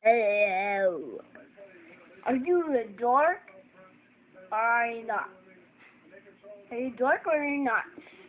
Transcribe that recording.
Hello. Are you a dork or are you not? Are you a dork or are you not?